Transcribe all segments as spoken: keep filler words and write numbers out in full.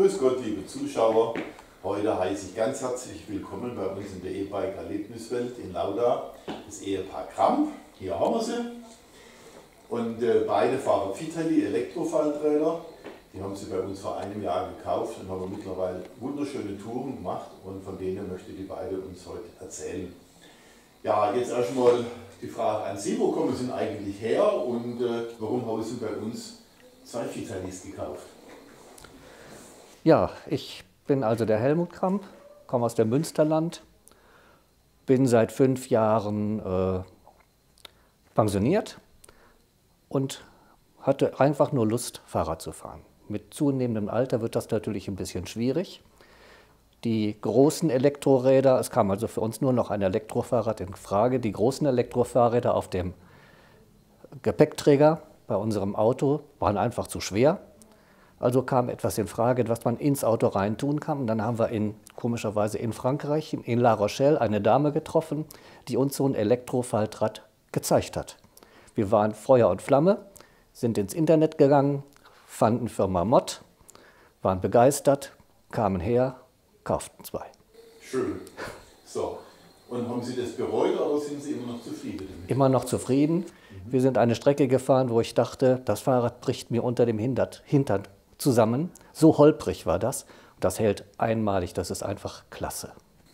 Grüß Gott, liebe Zuschauer. Heute heiße ich ganz herzlich willkommen bei uns in der E-Bike-Erlebniswelt in Lauda. Das Ehepaar Kramp, hier haben wir sie. Und äh, beide fahren Vitelli Elektrofallräder. Die haben sie bei uns vor einem Jahr gekauft und haben mittlerweile wunderschöne Touren gemacht. Und von denen möchte die beide uns heute erzählen. Ja, jetzt erstmal die Frage an Sie, wo kommen Sie denn eigentlich her und äh, warum haben Sie bei uns zwei Vitellis gekauft? Ja, ich bin also der Helmut Kramp, komme aus dem Münsterland, bin seit fünf Jahren äh, pensioniert und hatte einfach nur Lust, Fahrrad zu fahren. Mit zunehmendem Alter wird das natürlich ein bisschen schwierig. Die großen Elektroräder, es kam also für uns nur noch ein Elektrofahrrad in Frage, die großen Elektrofahrräder auf dem Gepäckträger bei unserem Auto waren einfach zu schwer. Also kam etwas in Frage, was man ins Auto rein tun kann. Und dann haben wir in, komischerweise in Frankreich, in La Rochelle, eine Dame getroffen, die uns so ein Elektrofaltrad gezeigt hat. Wir waren Feuer und Flamme, sind ins Internet gegangen, fanden Firma Mott, waren begeistert, kamen her, kauften zwei. Schön. So, und haben Sie das bereut oder sind Sie immer noch zufrieden damit? Immer noch zufrieden. Mhm. Wir sind eine Strecke gefahren, wo ich dachte, das Fahrrad bricht mir unter dem Hintern zusammen. So holprig war das. Und das hält einmalig, das ist einfach klasse.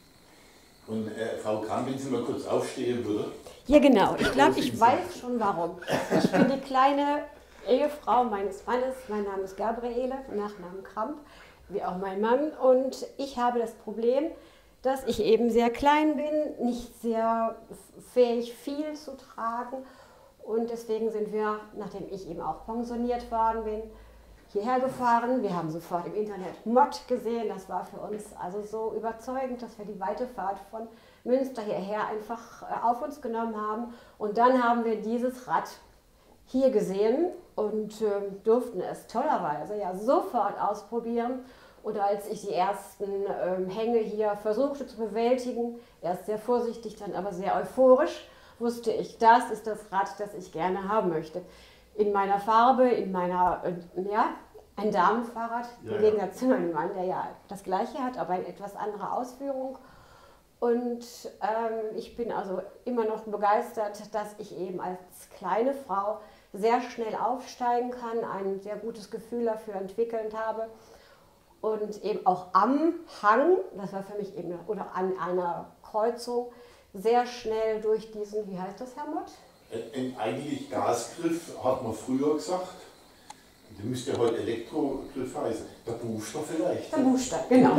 Und äh, Frau Kramp, wenn Sie mal kurz aufstehen würde. Ja genau, ich glaube, ich weiß schon warum. Ich bin die kleine Ehefrau meines Mannes, mein Name ist Gabriele, Nachname Kramp, wie auch mein Mann. Und ich habe das Problem, dass ich eben sehr klein bin, nicht sehr fähig, viel zu tragen. Und deswegen sind wir, nachdem ich eben auch pensioniert worden bin, hierher gefahren. Wir haben sofort im Internet Mott gesehen. Das war für uns also so überzeugend, dass wir die weite Fahrt von Münster hierher einfach auf uns genommen haben. Und dann haben wir dieses Rad hier gesehen und äh, durften es tollerweise ja sofort ausprobieren. Und als ich die ersten ähm, Hänge hier versuchte zu bewältigen, erst sehr vorsichtig, dann aber sehr euphorisch, wusste ich, das ist das Rad, das ich gerne haben möchte. In meiner Farbe, in meiner, äh, ja, ein Damenfahrrad, ja, im Gegensatz zu meinem Mann, der ja das Gleiche hat, aber eine etwas andere Ausführung. Und ähm, ich bin also immer noch begeistert, dass ich eben als kleine Frau sehr schnell aufsteigen kann, ein sehr gutes Gefühl dafür entwickelt habe. Und eben auch am Hang, das war für mich eben, oder an einer Kreuzung, sehr schnell durch diesen, wie heißt das, Herr Mott? Ein eigentlich Gasgriff, hat man früher gesagt. Der müsste ja heute Elektrogriff heißen. Der Booster vielleicht. Der Booster, genau.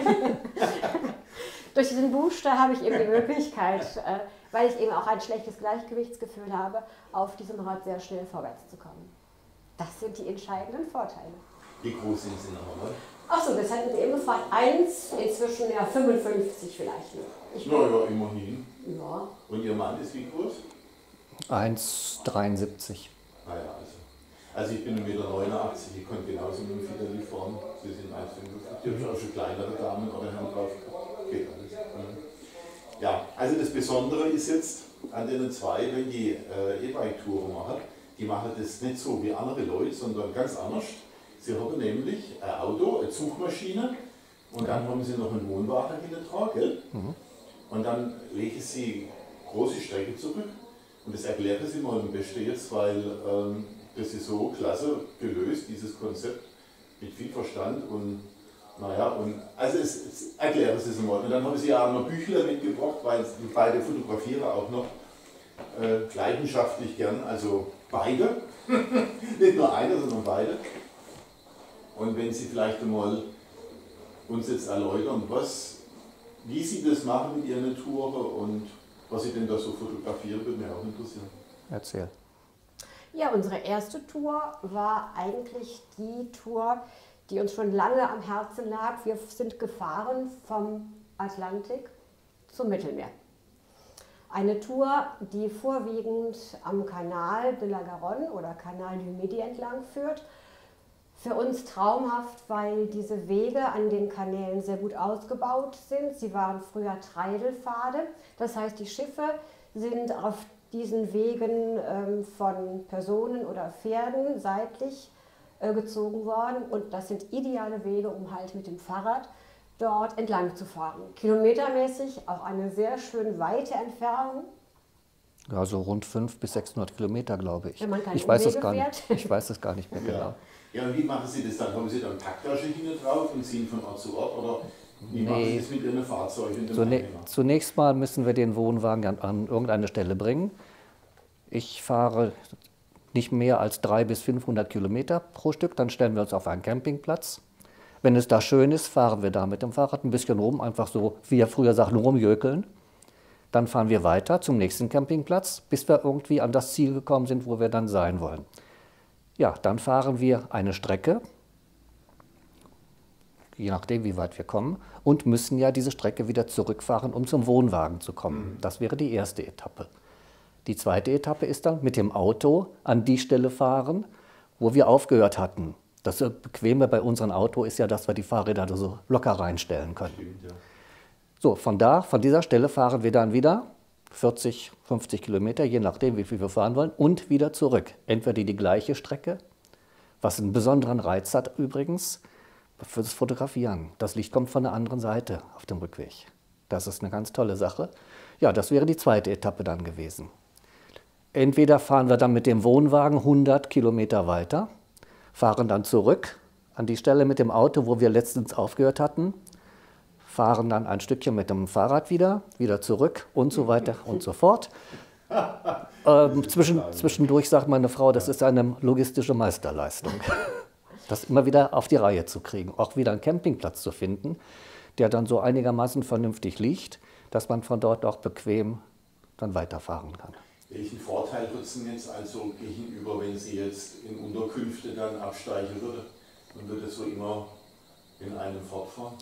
Durch diesen Booster habe ich eben die Möglichkeit, weil ich eben auch ein schlechtes Gleichgewichtsgefühl habe, auf diesem Rad sehr schnell vorwärts zu kommen. Das sind die entscheidenden Vorteile. Wie groß sind Sie nochmal? Achso, das hatten Sie eben gefragt. Eins, inzwischen ja fünfundfünfzig vielleicht. Ich Na ja, immerhin. Ja. Und Ihr Mann ist wie groß? eins Komma dreiundsiebzig. Ah ja, also. Also ich bin eins Komma neunundachtzig Meter, ich konnte genauso mit dem Vitelli fahren. Sie sind eins Komma fünfundfünfzig, ich habe auch schon kleinere Damen oder Herren drauf gehabt. Geht alles. Ja, also das Besondere ist jetzt an den zwei, wenn die äh, E-Bike-Touren machen, die machen das nicht so wie andere Leute, sondern ganz anders. Sie haben nämlich ein Auto, eine Zugmaschine und dann haben sie noch einen Wohnwagen hinten dran, gell? Mhm. Und dann legen sie große Strecke zurück und das erkläre ich mal am besten jetzt, weil ähm, das ist so klasse gelöst, dieses Konzept mit viel Verstand und naja, und also es, es erkläre ich es mal. Und dann haben sie ja auch noch Büchler mitgebracht, weil die beide fotografieren auch noch äh, leidenschaftlich gern, also beide, nicht nur einer, sondern beide. Und wenn Sie vielleicht einmal uns jetzt erläutern, was, wie Sie das machen mit Ihren Touren und was Sie denn da so fotografieren, würde mich auch interessieren. Erzähl. Ja, unsere erste Tour war eigentlich die Tour, die uns schon lange am Herzen lag. Wir sind gefahren vom Atlantik zum Mittelmeer. Eine Tour, die vorwiegend am Kanal de la Garonne oder Canal du Midi entlang führt. Für uns traumhaft, weil diese Wege an den Kanälen sehr gut ausgebaut sind. Sie waren früher Treidelpfade, das heißt, die Schiffe sind auf diesen Wegen ähm, von Personen oder Pferden seitlich äh, gezogen worden. Und das sind ideale Wege, um halt mit dem Fahrrad dort entlang zu fahren. Kilometermäßig auch eine sehr schön weite Entfernung. Ja, so rund fünfhundert bis sechshundert Kilometer, glaube ich. Wenn man keine ich weiß es Umwege gar nicht. fährt. Ich weiß es gar nicht mehr Ja. genau. Ja, und wie machen Sie das dann? Haben Sie dann Packtasche hinten drauf und ziehen von Ort zu Ort? Oder wie machen Sie Nee. das mit Ihren Fahrzeugen? Zune zunächst mal müssen wir den Wohnwagen an, an irgendeine Stelle bringen. Ich fahre nicht mehr als dreihundert bis fünfhundert Kilometer pro Stück, dann stellen wir uns auf einen Campingplatz. Wenn es da schön ist, fahren wir da mit dem Fahrrad ein bisschen rum, einfach so, wie wir früher sagten, rumjökeln. Dann fahren wir weiter zum nächsten Campingplatz, bis wir irgendwie an das Ziel gekommen sind, wo wir dann sein wollen. Ja, dann fahren wir eine Strecke, je nachdem, wie weit wir kommen, und müssen ja diese Strecke wieder zurückfahren, um zum Wohnwagen zu kommen. Das wäre die erste Etappe. Die zweite Etappe ist dann mit dem Auto an die Stelle fahren, wo wir aufgehört hatten. Das Bequeme bei unserem Auto ist ja, dass wir die Fahrräder so locker reinstellen können. Stimmt, ja. So, von da, von dieser Stelle fahren wir dann wieder vierzig, fünfzig Kilometer, je nachdem, wie viel wir fahren wollen, und wieder zurück. Entweder die gleiche Strecke, was einen besonderen Reiz hat übrigens, für das Fotografieren. Das Licht kommt von der anderen Seite auf dem Rückweg. Das ist eine ganz tolle Sache. Ja, das wäre die zweite Etappe dann gewesen. Entweder fahren wir dann mit dem Wohnwagen hundert Kilometer weiter, fahren dann zurück an die Stelle mit dem Auto, wo wir letztens aufgehört hatten, fahren dann ein Stückchen mit dem Fahrrad wieder, wieder zurück und so weiter und so fort. Ähm, zwischen, zwischendurch sagt meine Frau, das ist eine logistische Meisterleistung, das immer wieder auf die Reihe zu kriegen, auch wieder einen Campingplatz zu finden, der dann so einigermaßen vernünftig liegt, dass man von dort auch bequem dann weiterfahren kann. Welchen Vorteil wird es denn jetzt also gegenüber, wenn Sie jetzt in Unterkünfte dann absteigen würde und würde so immer in einem fortfahren?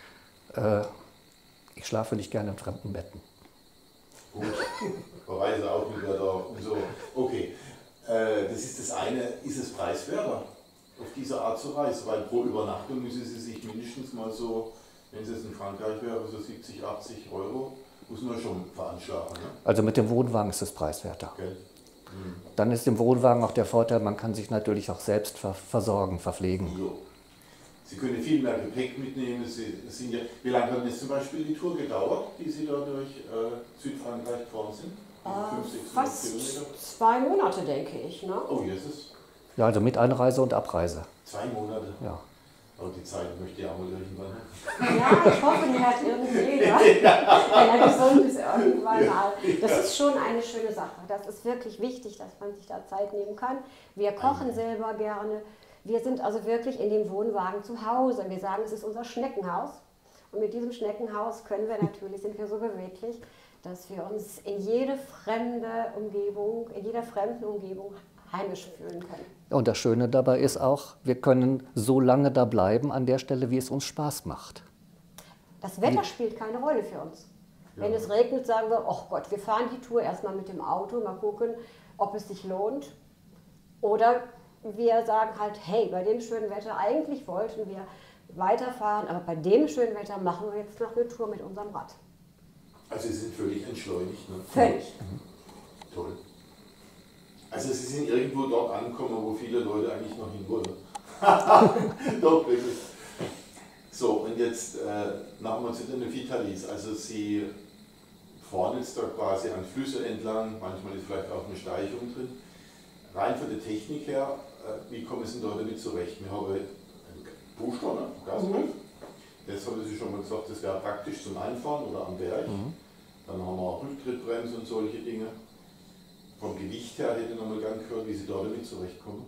Äh, ich schlafe nicht gerne in fremden Betten. Gut, verweise auch wieder da und so. Okay, äh, das ist das eine. Ist es preiswerter, auf diese Art zu reisen? Weil pro Übernachtung müssen Sie sich mindestens mal so, wenn es jetzt in Frankreich wäre, so siebzig, achtzig Euro, muss man schon veranschlagen. Ne? Also mit dem Wohnwagen ist es preiswerter. Okay. Hm. Dann ist im Wohnwagen auch der Vorteil, man kann sich natürlich auch selbst ver versorgen, verpflegen. Jo. Sie können viel mehr Gepäck mitnehmen. Sie sind ja, wie lange hat jetzt zum Beispiel die Tour gedauert, die Sie da durch äh, Südfrankreich gefahren sind? Äh, fünf, sechshundert fast Kilometer? zwei Monate, denke ich. Ne? Oh, Jesus. Ja, also mit Einreise und Abreise. Zwei Monate. Ja. Aber die Zeit möchte ich auch mal irgendwann haben. Ja, ich hoffe, die hat irgendwie jeder, wenn er gesund ist irgendwann mal. Das ist schon eine schöne Sache. Das ist wirklich wichtig, dass man sich da Zeit nehmen kann. Wir kochen selber gerne. Wir sind also wirklich in dem Wohnwagen zu Hause. Wir sagen, es ist unser Schneckenhaus. Und mit diesem Schneckenhaus können wir natürlich, sind wir so beweglich, dass wir uns in jede fremde Umgebung, in jeder fremden Umgebung heimisch fühlen können. Und das Schöne dabei ist auch, wir können so lange da bleiben an der Stelle, wie es uns Spaß macht. Das Wetter spielt keine Rolle für uns. Ja. Wenn es regnet, sagen wir, oh Gott, wir fahren die Tour erstmal mit dem Auto, mal gucken, ob es sich lohnt. Oder wir sagen halt, hey, bei dem schönen Wetter, eigentlich wollten wir weiterfahren, aber bei dem schönen Wetter machen wir jetzt noch eine Tour mit unserem Rad. Also Sie sind völlig entschleunigt, ne? Völlig. Mhm. Toll. Also Sie sind irgendwo dort angekommen, wo viele Leute eigentlich noch hin wollen. Doch, wirklich. So, und jetzt äh, nochmal zu den Vitalis. Also Sie fahren jetzt da quasi an Flüsse entlang, manchmal ist vielleicht auch eine Steigung drin. Rein von der Technik her, äh, wie kommen Sie denn da damit zurecht? Wir haben einen Booster, ne? Gasgriff. Mhm. Das haben Sie schon mal gesagt, das wäre praktisch zum Einfahren oder am Berg. Mhm. Dann haben wir Rücktrittbremse und solche Dinge. Vom Gewicht her hätte ich noch mal gern gehört, wie Sie da damit zurechtkommen.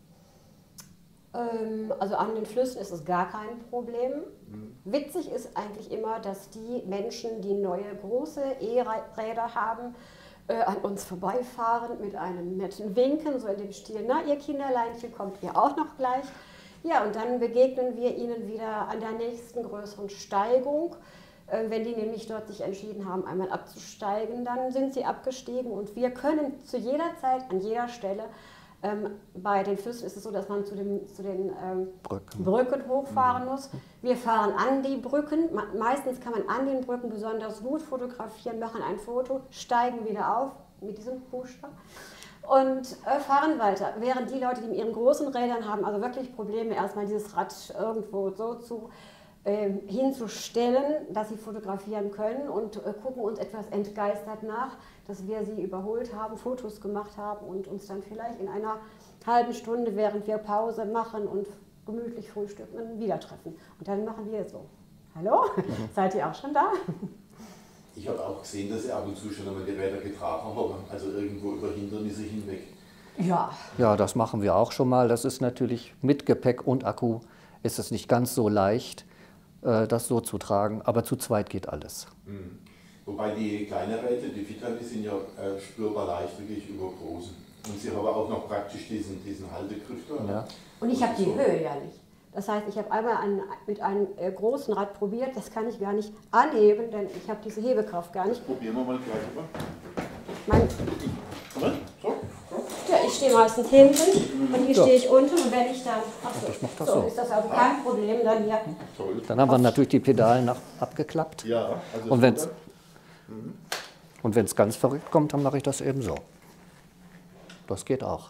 Ähm, also an den Flüssen ist es gar kein Problem. Mhm. Witzig ist eigentlich immer, dass die Menschen, die neue große E-Räder haben, äh, an uns vorbeifahren mit einem netten Winken, so in dem Stil, na ihr Kinderleinchen, kommt ihr auch noch gleich. Ja, und dann begegnen wir ihnen wieder an der nächsten größeren Steigung. Wenn die nämlich dort sich entschieden haben, einmal abzusteigen, dann sind sie abgestiegen und wir können zu jeder Zeit, an jeder Stelle, ähm, bei den Flüssen ist es so, dass man zu, dem, zu den ähm, Brücken. Brücken hochfahren muss. Wir fahren an die Brücken, meistens kann man an den Brücken besonders gut fotografieren, machen ein Foto, steigen wieder auf mit diesem Booster und äh, fahren weiter. Während die Leute, die mit ihren großen Rädern haben, also wirklich Probleme, erstmal dieses Rad irgendwo so zu, äh, hinzustellen, dass sie fotografieren können und äh, gucken uns etwas entgeistert nach, dass wir sie überholt haben, Fotos gemacht haben und uns dann vielleicht in einer halben Stunde, während wir Pause machen und gemütlich frühstücken, wieder treffen. Und dann machen wir so. Hallo, seid ihr auch schon da? Ich habe auch gesehen, dass Sie ab und zu schon einmal die Räder getragen haben, also irgendwo über Hindernisse hinweg. Ja. Ja, das machen wir auch schon mal. Das ist natürlich mit Gepäck und Akku ist es nicht ganz so leicht, äh, das so zu tragen, aber zu zweit geht alles. Mhm. Wobei die kleinen Räder, die Vitali, sind ja äh, spürbar leicht wirklich über großen. Und Sie haben auch noch praktisch diesen, diesen Haltegriff da. Ja. Und ich habe die so. Höhe ja nicht. Das heißt, ich habe einmal ein, mit einem äh, großen Rad probiert, das kann ich gar nicht anheben, denn ich habe diese Hebekraft gar nicht. Probieren wir mal gleich über. Mein, So, so. ja, ich stehe meistens hinten und hier Ja. stehe ich unten und wenn ich dann, ach so, Ich mach das so, so. ist das also kein Problem, dann hier. Toll. Dann haben wir natürlich die Pedalen nach, abgeklappt. Ja, also Und wenn's- super. Und wenn es ganz verrückt kommt, dann mache ich das eben so. Das geht auch.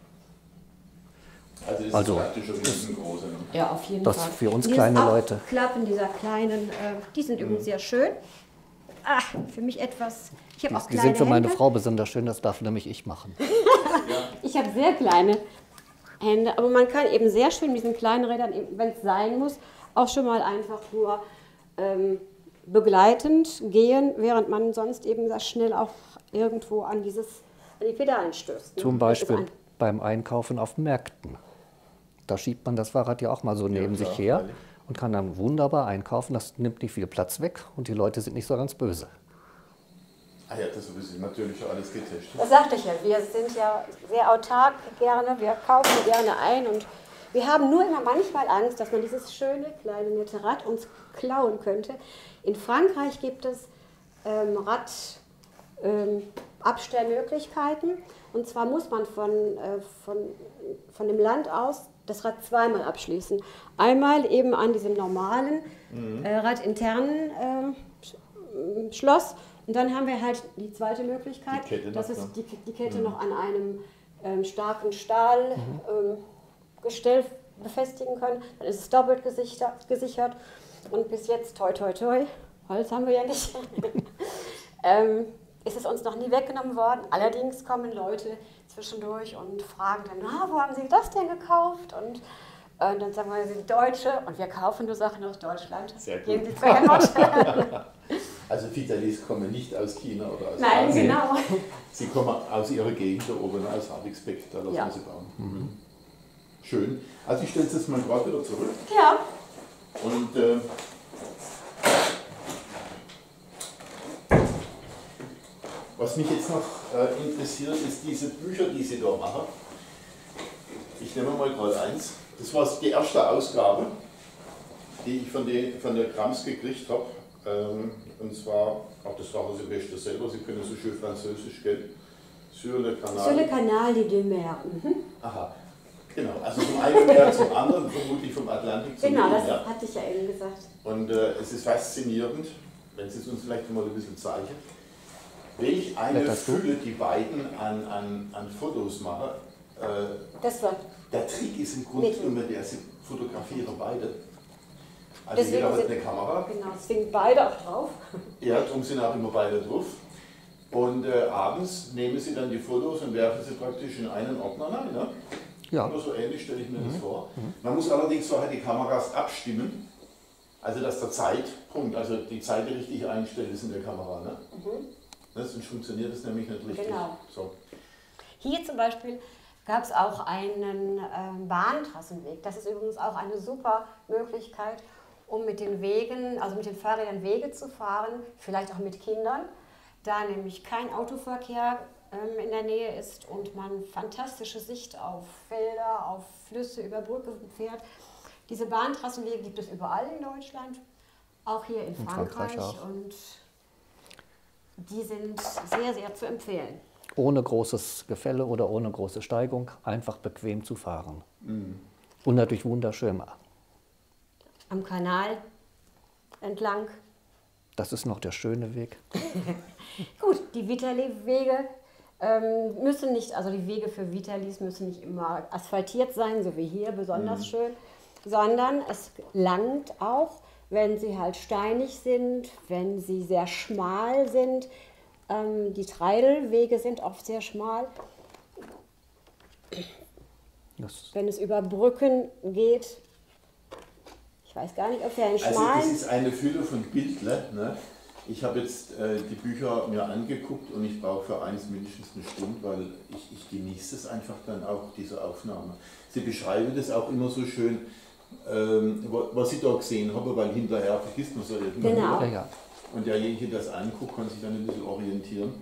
Also ist Also, es praktisch schon riesengroße. Ne? Ja, auf jeden Das Fall. für uns Dieses kleine Leute. Abklappen dieser kleinen, äh, die sind übrigens sehr schön. Ah, für mich etwas, ich habe auch Die kleine sind für meine Hände. Frau besonders schön, das darf nämlich ich machen. Ich habe sehr kleine Hände, aber man kann eben sehr schön mit diesen kleinen Rädern, wenn es sein muss, auch schon mal einfach nur ähm, begleitend gehen, während man sonst eben sehr schnell auch irgendwo an, dieses, an die Pedalen stößt. Ne? Zum Das ist Beispiel ein- beim Einkaufen auf Märkten. Da schiebt man das Fahrrad ja auch mal so neben klar, sich her freilich. und kann dann wunderbar einkaufen. Das nimmt nicht viel Platz weg und die Leute sind nicht so ganz böse. Ah ja, das ist natürlich schon alles getestet. Das sagte ich ja, wir sind ja sehr autark gerne, wir kaufen gerne ein und wir haben nur immer manchmal Angst, dass man dieses schöne, kleine, nette Rad uns klauen könnte. In Frankreich gibt es ähm, Radabstellmöglichkeiten ähm, und zwar muss man von, äh, von, von dem Land aus das Rad zweimal abschließen. Einmal eben an diesem normalen äh, radinternen äh, Sch- Schloss und dann haben wir halt die zweite Möglichkeit, Die Kette noch, dass es ne? die, die Kette noch an einem ähm, starken Stahlgestell ähm, Gestell befestigen können. Dann ist es doppelt gesichert, gesichert. Und bis jetzt, toi toi toi, Holz haben wir ja nicht, ähm, ist es uns noch nie weggenommen worden. Allerdings kommen Leute zwischendurch und fragen dann, ah, wo haben Sie das denn gekauft? Und äh, dann sagen wir, wir sind Deutsche und wir kaufen nur Sachen aus Deutschland. Sehr gut. Gehen Sie zur Helmut. Also Vitalis kommen nicht aus China oder aus Nein, Asien. genau. Sie kommen aus ihrer Gegend da oben, aus Havixbeck, da lassen Ja. wir sie bauen. Mhm. Schön. Also ich stelle es jetzt mal gerade wieder zurück. Ja, Und äh, was mich jetzt noch äh, interessiert, ist diese Bücher, die Sie da machen. Ich nehme mal gerade eins. Das war die erste Ausgabe, die ich von, die, von der Krams gekriegt habe. Ähm, und zwar, auch das machen Sie am besten selber, Sie können so schön Französisch, gell? Sur le Canal. sur le Canal des deux Mers. Mhm. Aha, genau. Also vom einen Meer zum anderen, vermutlich vom Atlantik zum Genau, das Mittelmeer. hatte ich ja eben gesagt. Und äh, es ist faszinierend, wenn Sie es uns vielleicht mal ein bisschen zeigen, welch eine Blätterst du? Fülle die beiden an, an, an Fotos machen. Äh, Das war der Trick ist im Grunde Mittel. genommen, der sie fotografieren beide. Also Deswegen jeder hat sind- eine Kamera, Genau, deswegen beide auch drauf. ja, darum sind auch immer beide drauf. Und äh, abends nehmen sie dann die Fotos und werfen sie praktisch in einen Ordner rein. Ne? Ja. Nur so ähnlich stelle ich mir das vor. Man muss allerdings vorher die Kameras abstimmen, also dass der Zeitpunkt, also die Zeit richtig eingestellt ist in der Kamera. Ne? Ne, sonst funktioniert das nämlich nicht richtig. Genau. So. Hier zum Beispiel gab es auch einen ähm, Bahntrassenweg. Das ist übrigens auch eine super Möglichkeit, um mit den Wegen, also mit den Fahrrädern Wege zu fahren, vielleicht auch mit Kindern, da nämlich kein Autoverkehr ähm, in der Nähe ist und man fantastische Sicht auf Felder, auf Flüsse über Brücken fährt. Diese Bahntrassenwege gibt es überall in Deutschland, auch hier in In Frankreich, Frankreich auch. und die sind sehr, sehr zu empfehlen. Ohne großes Gefälle oder ohne große Steigung, einfach bequem zu fahren. Und natürlich wunderschön. Am Kanal entlang. Das ist noch der schöne Weg. Gut, die Vitali-Wege Ähm, müssen nicht, also die Wege für Vitalis müssen nicht immer asphaltiert sein, so wie hier, besonders mhm. schön, sondern es langt auch, wenn sie halt steinig sind, wenn sie sehr schmal sind. Ähm, die Treidelwege sind oft sehr schmal. Das wenn es über Brücken geht, ich weiß gar nicht, ob wir einen schmalen... Also das ist eine Fülle von Bildern, ne? Ich habe jetzt äh, die Bücher mir angeguckt und ich brauche für eins mindestens eine Stunde, weil ich, ich genieße es einfach dann auch, diese Aufnahme. Sie beschreiben das auch immer so schön, ähm, was Sie da gesehen haben, weil hinterher vergisst man es ja irgendwann. Genau. Ja, ja. Und derjenige, der das anguckt, kann sich dann ein bisschen orientieren.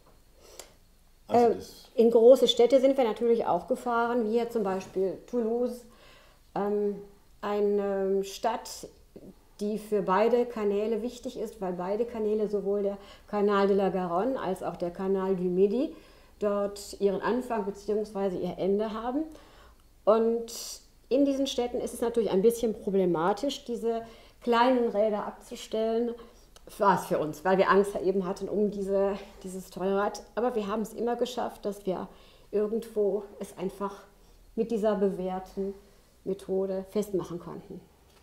Also äh, in große Städte sind wir natürlich auch gefahren, wie hier zum Beispiel Toulouse, ähm, eine Stadt, die für beide Kanäle wichtig ist, weil beide Kanäle, sowohl der Canal de la Garonne als auch der Canal du Midi, dort ihren Anfang bzw. ihr Ende haben. Und in diesen Städten ist es natürlich ein bisschen problematisch, diese kleinen Räder abzustellen. War es für uns, weil wir Angst eben hatten um diese, dieses teure Rad. Aber wir haben es immer geschafft, dass wir irgendwo es einfach mit dieser bewährten Methode festmachen konnten.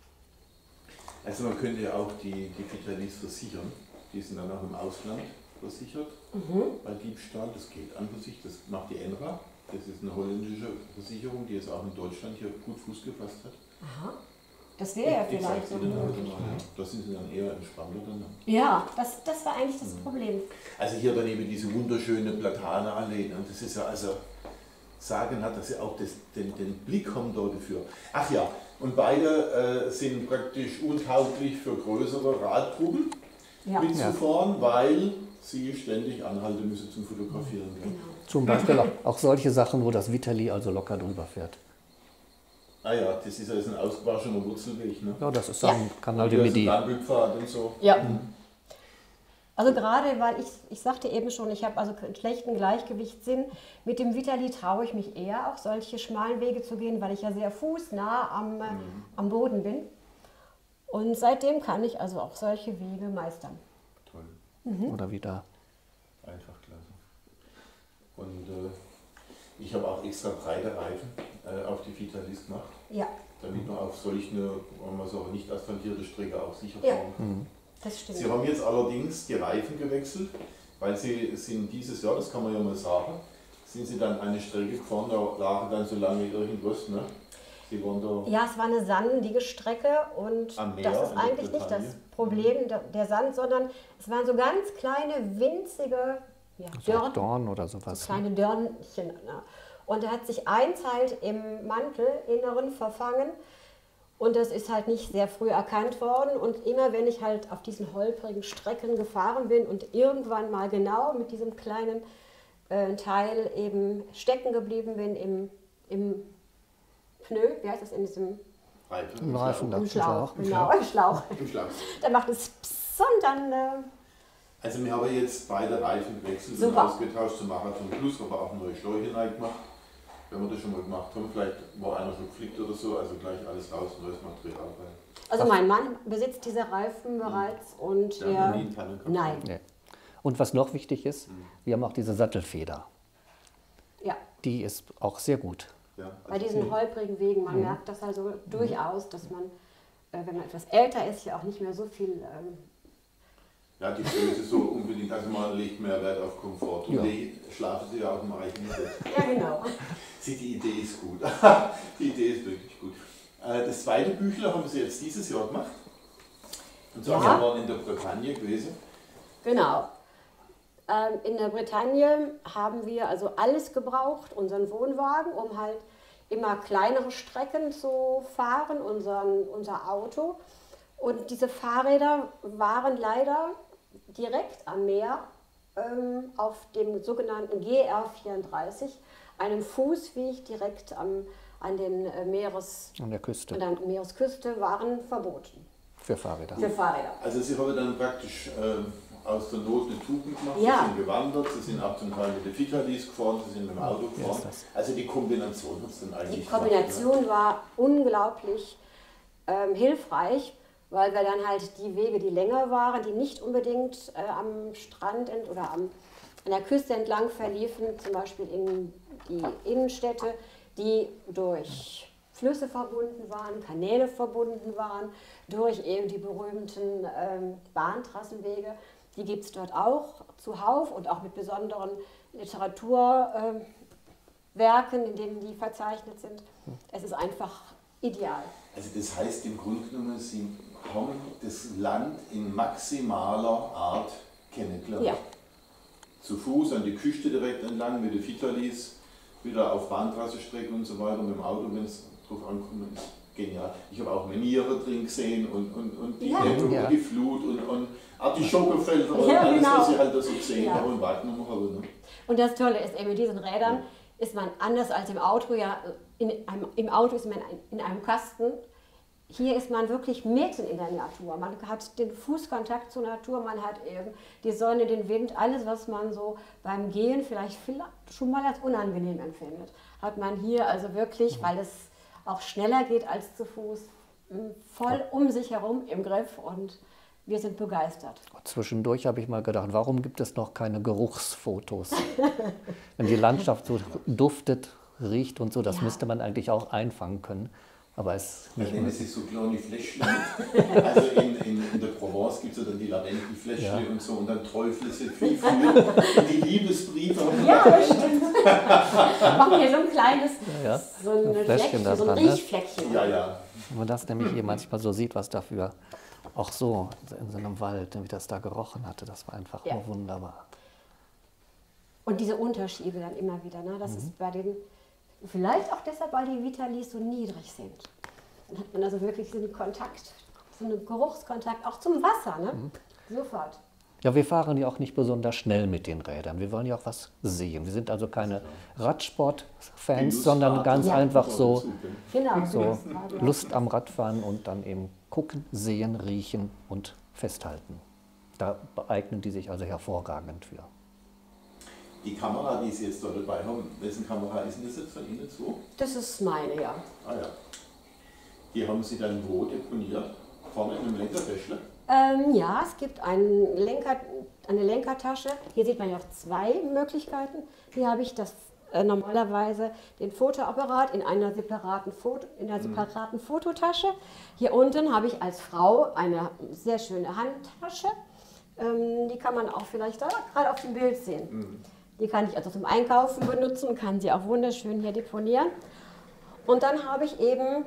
Also man könnte ja auch die, die Vitalis versichern, die sind dann auch im Ausland versichert, mhm. bei Diebstahl, das geht an für sich, das macht die Enra, das ist eine holländische Versicherung, die jetzt auch in Deutschland hier gut Fuß gefasst hat. Aha. Das wäre ja vielleicht so eine Möglichkeit. Ja. Da sind sie dann eher entspannter dann. Ja, das, das war eigentlich das mhm. Problem. Also hier daneben diese wunderschöne Plataneallee, und das ist ja also, sagen hat, dass sie auch das, den, den Blick haben da dafür. Ach ja, und beide äh, sind praktisch untauglich für größere Radgruppen ja. mitzufahren, ja. weil sie ständig anhalten müssen zum Fotografieren. Genau. Zum Beispiel auch, auch solche Sachen, wo das Vitali also locker drüber fährt. Ah ja, das ist ja ein ausgewaschener Wurzelweg, ne? Ja, das ist am ja. Canal du Midi. Und so. Ja. Mhm. Also gerade, weil ich, ich sagte eben schon, ich habe also einen schlechten Gleichgewichtssinn. Mit dem Vitali traue ich mich eher, auch solche schmalen Wege zu gehen, weil ich ja sehr fußnah am, mhm. am Boden bin. Und seitdem kann ich also auch solche Wege meistern. Toll. Mhm. Oder wieder. Einfach klasse. Und äh, ich habe auch extra breite Reifen äh, auf die Vitalis gemacht. Ja. Damit man auf solch eine, wenn man so nicht asphaltierte Strecke auch sicher ja. fahren kann. Mhm. Das stimmt. Sie haben jetzt allerdings die Reifen gewechselt, weil Sie sind dieses Jahr, das kann man ja mal sagen, sind Sie dann eine Strecke gefahren, da lagen dann so lange irgendwas, ne? Sie waren da ja, es war eine sandige Strecke und am Meer, das ist eigentlich nicht das Problem der, der Sand, sondern es waren so ganz kleine, winzige ja, Dörn, Dorn oder sowas. So kleine Dörnchen. Ne? Und da hat sich eins halt im Mantelinneren verfangen. Und das ist halt nicht sehr früh erkannt worden. Und immer wenn ich halt auf diesen holprigen Strecken gefahren bin und irgendwann mal genau mit diesem kleinen äh, Teil eben stecken geblieben bin im, im Pneu, wie heißt das, in diesem Reifen, Im Reifen, Im Schlauch, Schlauch. genau, im Schlauch. Im Schlauch. Dann macht es Pss und dann... Äh, also wir haben jetzt beide Reifen gewechselt und ausgetauscht zum Marathon Plus, aber auch neue Schläuche reingemacht. Wenn wir das schon mal gemacht haben, vielleicht war einer schon geflickt oder so, also gleich alles raus, neues Material rein. Also mein Mann besitzt diese Reifen bereits mhm. und ja, wir... Nie einen Pannen gehabt. Nein. Nee. Und was noch wichtig ist, mhm. wir haben auch diese Sattelfeder. Ja. Die ist auch sehr gut. Ja, also bei diesen holprigen Wegen, man mhm. merkt das also durchaus, dass man, äh, wenn man etwas älter ist, ja auch nicht mehr so viel... Ähm, ja, die Stöße so unbedingt, also man legt mehr Wert auf Komfort. Und ja. die schlafen sie ja auch im eigenen Bett. Ja, genau. Sie, die Idee ist gut. Die Idee ist wirklich gut. Das zweite Büchlein haben Sie jetzt dieses Jahr gemacht. Und zwar ja. waren wir in der Bretagne gewesen. Genau. In der Bretagne haben wir also alles gebraucht, unseren Wohnwagen, um halt immer kleinere Strecken zu fahren, unseren, unser Auto. Und diese Fahrräder waren leider direkt am Meer ähm, auf dem sogenannten G R vierunddreißig, einem Fußweg direkt am, an, den, äh, Meeres, an der Küste. An der Meeresküste, waren verboten. Für Fahrräder. Für Fahrräder. Also Sie haben dann praktisch äh, aus der Not eine Tugend gemacht, ja. Sie sind gewandert, Sie sind auch zum Teil mit den Vitalis gefahren, Sie sind mit dem Auto gefahren. Also die Kombination hat es dann eigentlich Die Kombination gemacht, ne? war unglaublich ähm, hilfreich. weil wir dann halt die Wege, die länger waren, die nicht unbedingt äh, am Strand ent oder am, an der Küste entlang verliefen, zum Beispiel in die Innenstädte, die durch Flüsse verbunden waren, Kanäle verbunden waren, durch eben die berühmten ähm, Bahntrassenwege. Die gibt es dort auch zuhauf und auch mit besonderen Literaturwerken, ähm, in denen die verzeichnet sind. Es ist einfach ideal. Also das heißt im Grunde genommen, Sie haben das Land in maximaler Art kennengelernt. Ja. Zu Fuß an die Küste direkt entlang mit den Vitalis, wieder auf Bahntrassestrecke und so weiter, mit dem Auto, wenn es drauf ankommt, ist genial. Ich habe auch Meniere drin gesehen und, und, und die Ja. Ebbe Ja. und die Flut und, und Artischockefelder und Ja, alles, genau. was ich halt da so gesehen Ja. habe und wahrgenommen habe. Ne? Und das Tolle ist eben mit diesen Rädern, ist man anders als im Auto, ja, in einem, im Auto ist man in einem Kasten. Hier ist man wirklich mitten in der Natur. Man hat den Fußkontakt zur Natur, man hat eben die Sonne, den Wind, alles, was man so beim Gehen vielleicht schon mal als unangenehm empfindet, hat man hier also wirklich, weil es auch schneller geht als zu Fuß, voll um sich herum im Griff und wir sind begeistert. Zwischendurch habe ich mal gedacht, warum gibt es noch keine Geruchsfotos? Wenn die Landschaft so duftet, riecht und so, das Ja. müsste man eigentlich auch einfangen können. Aber es Da nicht nehmen mehr. sich so kleine Fläschchen mit. Also in, in, in der Provence gibt es ja dann die Lavendelfläschchen Ja. und so und dann träufelt sie viel früher. Und die Liebesbriefe haben Ja, das stimmt. Machen hier so ein kleines, Ja, so ein ein Fläschchen Fleckchen, da so ein dran, ne? Riechfleckchen. Ja, ja. Wenn man das nämlich hier manchmal so sieht, was dafür auch so in so einem Wald, wie das da gerochen hatte, das war einfach Ja. nur wunderbar. Und diese Unterschiede dann immer wieder, ne? Das ist bei den, vielleicht auch deshalb, weil die Vitalis so niedrig sind. Dann hat man also wirklich so einen Kontakt, so einen Geruchskontakt auch zum Wasser, ne? Sofort. Ja, wir fahren ja auch nicht besonders schnell mit den Rädern. Wir wollen ja auch was sehen. Wir sind also keine Radsport-Fans, sondern ganz Ja. einfach so, Genau. so Lust am Radfahren und dann eben gucken, sehen, riechen und festhalten. Da eignen die sich also hervorragend für. Die Kamera, die Sie jetzt da dabei haben, wessen Kamera ist denn das jetzt von Ihnen so? Das ist meine, ja. Ah ja. Die haben Sie dann wo deponiert? Vorne in einem Lenkertäschle? Ähm, ja, es gibt einen Lenker, eine Lenkertasche. Hier sieht man ja auch zwei Möglichkeiten. Hier habe ich das äh, normalerweise den Fotoapparat in einer separaten, Foto, in einer separaten Fototasche. Hier unten habe ich als Frau eine sehr schöne Handtasche. Ähm, die kann man auch vielleicht da gerade auf dem Bild sehen. Mhm. Die kann ich also zum Einkaufen benutzen, kann sie auch wunderschön hier deponieren. Und dann habe ich eben,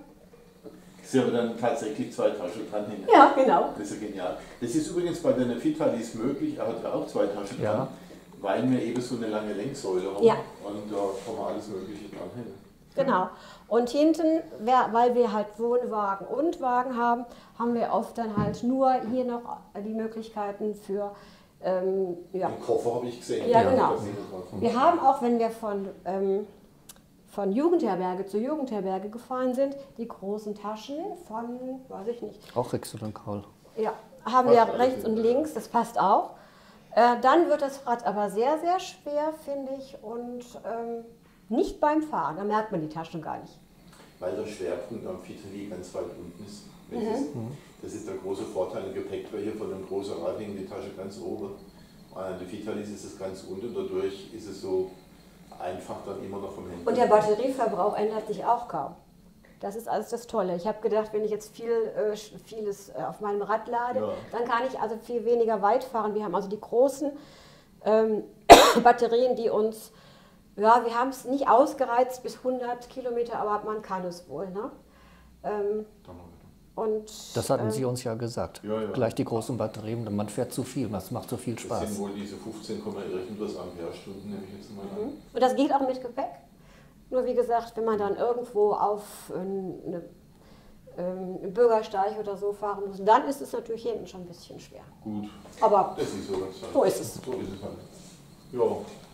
Sie haben dann tatsächlich zwei Taschen dran hängen. ja genau, Das ist ja genial. Das ist übrigens bei den Vitalis möglich, er hat ja auch zwei Taschen Ja. dran, weil wir eben so eine lange Lenksäule haben Ja. und da kann man alles Mögliche dranhängen. genau. Und hinten, wer- weil wir halt Wohnwagen und Wagen haben, haben wir oft dann halt nur hier noch die Möglichkeiten für, ähm, ja. Den Koffer habe ich gesehen. Ja, genau. Da sehen wir drauf. Wir haben auch, wenn wir von, ähm, von Jugendherberge zu Jugendherberge gefahren sind, die großen Taschen von, weiß ich nicht, Auch Rixel und Kaul. ja, haben Passt wir alles rechts und gut. links, das passt auch. Äh, dann wird das Rad aber sehr, sehr schwer, finde ich, und ähm, nicht beim Fahren, da merkt man die Taschen gar nicht. Weil der Schwerpunkt am Vitali ganz weit unten ist. Mhm. Das, ist das ist der große Vorteil im Gepäckträger von einem großen Rad hängt die Tasche ganz oben. An den Vitalis ist es ganz unten, dadurch ist es so einfach dann immer noch vom Handy. Und der Batterieverbrauch ändert sich auch kaum. Das ist alles das Tolle. Ich habe gedacht, wenn ich jetzt viel, äh, vieles äh, auf meinem Rad lade, Ja. dann kann ich also viel weniger weit fahren. Wir haben also die großen ähm, Batterien, die uns, ja, wir haben es nicht ausgereizt bis hundert Kilometer, aber man kann es wohl. Ne? Ähm, und, Das hatten ähm, Sie uns ja gesagt. Ja, ja. Gleich die großen Batterien, man fährt zu viel, das macht so viel Das Spaß. sind wohl diese fünfzehn Komma irgendwas Amperestunden, nehme ich jetzt mal an. Und das geht auch mit Gepäck. Nur wie gesagt, wenn man dann irgendwo auf eine, ähm, einen Bürgersteig oder so fahren muss, dann ist es natürlich hinten schon ein bisschen schwer. Gut, Aber das ist so. Halt. So ist es. So ist es halt. Ja.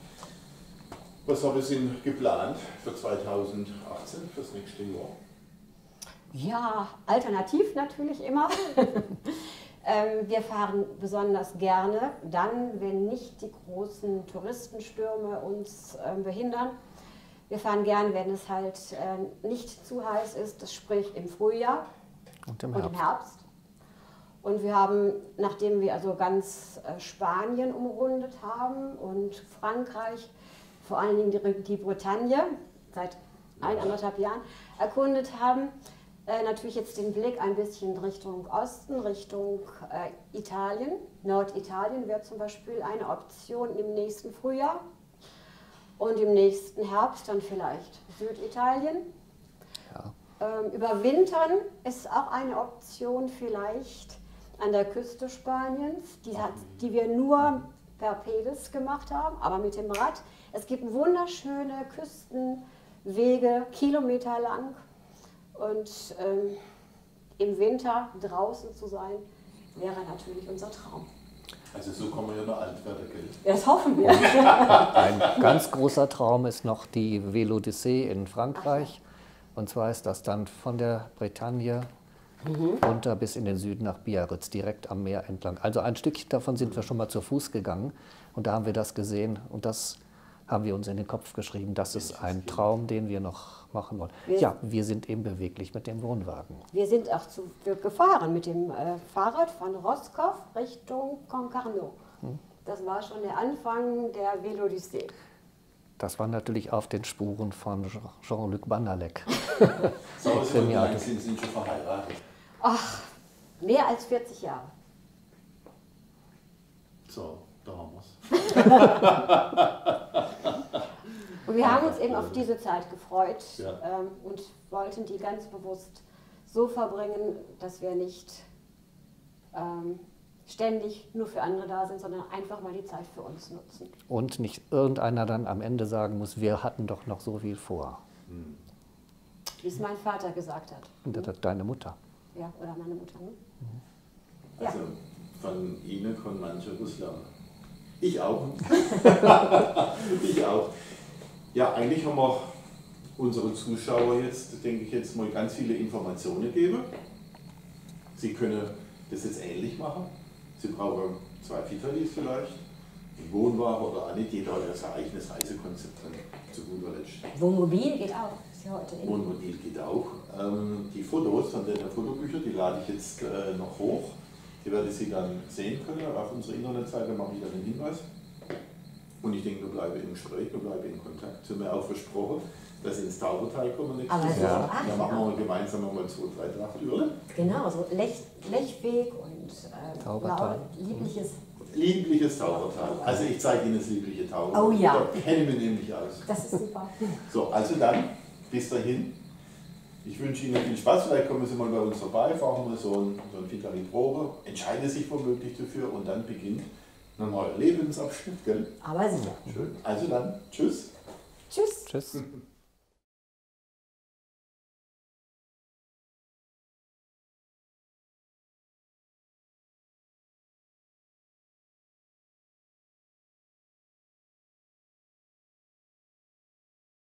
Was haben Sie denn geplant für zweitausendachtzehn, fürs nächste Jahr? ja, alternativ natürlich immer. ähm, wir fahren besonders gerne dann, wenn nicht die großen Touristenstürme uns ähm, behindern. Wir fahren gern, wenn es halt äh, nicht zu heiß ist, das sprich im Frühjahr Und im und Herbst. im Herbst. Und wir haben, nachdem wir also ganz äh, Spanien umrundet haben und Frankreich, vor allen Dingen die, die Bretagne, seit ein, anderthalb Jahren erkundet haben, äh, natürlich jetzt den Blick ein bisschen Richtung Osten, Richtung äh, Italien. Norditalien wäre zum Beispiel eine Option im nächsten Frühjahr und im nächsten Herbst dann vielleicht Süditalien. Ja. Ähm, überwintern ist auch eine Option vielleicht an der Küste Spaniens, die, hat, die wir nur per Pedis gemacht haben, aber mit dem Rad. Es gibt wunderschöne Küstenwege, kilometerlang. Und ähm, im Winter draußen zu sein, wäre natürlich unser Traum. Also so kommen wir ja noch alt werden, gell? Das hoffen wir. Ein ganz großer Traum ist noch die Vélodyssee in Frankreich. Und zwar ist das dann von der Bretagne mhm. runter bis in den Süden nach Biarritz, direkt am Meer entlang. Also ein Stückchen davon sind wir schon mal zu Fuß gegangen und da haben wir das gesehen und das haben wir uns in den Kopf geschrieben. Das ist ein Traum, den wir noch machen wollen. Wir ja, wir sind eben beweglich mit dem Wohnwagen. Wir sind auch zu, gefahren mit dem äh, Fahrrad von Roscoff Richtung Concarneau. Hm. Das war schon der Anfang der Vélodyssee. Das war natürlich auf den Spuren von Jean-Luc Banalek. So, also wie lange sind Sie schon verheiratet? Ach, mehr als vierzig Jahre. So, da haben wir es. Und wir haben uns eben auf diese Zeit gefreut ja. ähm, und wollten die ganz bewusst so verbringen, dass wir nicht ähm, ständig nur für andere da sind, sondern einfach mal die Zeit für uns nutzen. Und nicht irgendeiner dann am Ende sagen muss, wir hatten doch noch so viel vor. Hm. Wie es mein Vater gesagt hat. Und das hat deine Mutter. Ja, oder meine Mutter. Ne? Mhm. Also ja. Von Ihnen kann mancher was lernen. Ich auch. Ich auch. Ja, eigentlich haben wir unseren Zuschauer jetzt, denke ich, jetzt mal ganz viele Informationen gegeben. Sie können das jetzt ähnlich machen. Sie brauchen zwei Vitalis vielleicht, einen Wohnwagen oder auch nicht. Jeder hat ja sein eigenes Reisekonzept drin, zu guter Letzt. Wohnmobil geht auch. Ist ja heute in. Wohnmobil geht auch. Ähm, die Fotos von den Fotobüchern, die lade ich jetzt äh, noch hoch. Die werden Sie dann sehen können. Auf unserer Internetseite mache ich dann einen Hinweis. Und ich denke, wir bleiben im Gespräch, wir bleiben in Kontakt. Sie haben mir auch versprochen, dass Sie ins Taubertal kommen nächstes Aber Jahr. ja. Da machen wir mal gemeinsam mal zwei, drei Trachtüre. Genau, so Lech, Lechweg und äh, Taubertal. liebliches. Liebliches Taubertal. Also ich zeige Ihnen das liebliche Taubertal. Oh ja. Da kennen wir nämlich aus. Das ist super. So, also dann, bis dahin. Ich wünsche Ihnen viel Spaß. Vielleicht kommen Sie mal bei uns vorbei, fahren wir so ein, so ein Vitali-Probe, entscheiden sich womöglich dafür und dann beginnt ein neuer Lebensabschnitt, gell? Aber sicher. Schön. Also dann, tschüss. Tschüss. Tschüss.